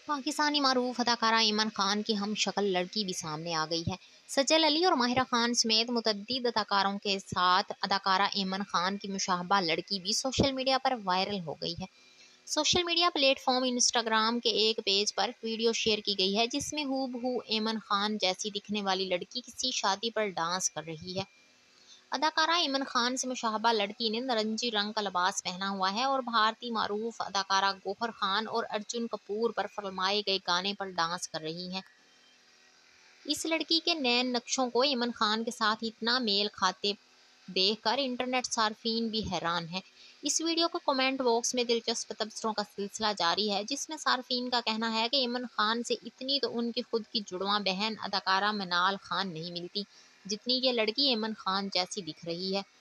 पाकिस्तानी मारूफ अदाकारा ईमन खान की हम शक्ल लड़की भी सामने आ गई है। सजल अली और माहिरा खान समेत मुतअद्दिद अदाकारों के साथ अदाकारा ईमन खान की मुशाहबा लड़की भी सोशल मीडिया पर वायरल हो गई है। सोशल मीडिया प्लेटफॉर्म इंस्टाग्राम के एक पेज पर वीडियो शेयर की गई है जिसमें हूबहू ईमन खान जैसी दिखने वाली लड़की किसी शादी पर डांस कर रही है। अदाकारा ईमन खान से मुशाहबा लड़की ने नारंगी रंग का लिबास पहना हुआ है और भारतीय मारूफ अदाकारा गौहर खान और अर्जुन कपूर पर फरमाए गए गाने पर डांस कर रही हैं। इस लड़की के नैन नक्शों को ईमन खान के साथ इतना मेल खाते देखकर इंटरनेट सार्फिन भी हैरान है। इस वीडियो को कमेंट बॉक्स में दिलचस्प तबसरों का सिलसिला जारी है, जिसमें सार्फिन का कहना है कि ईमन खान से इतनी तो उनकी खुद की जुड़वां बहन अदाकारा मनाल खान नहीं मिलती जितनी ये लड़की ईमन खान जैसी दिख रही है।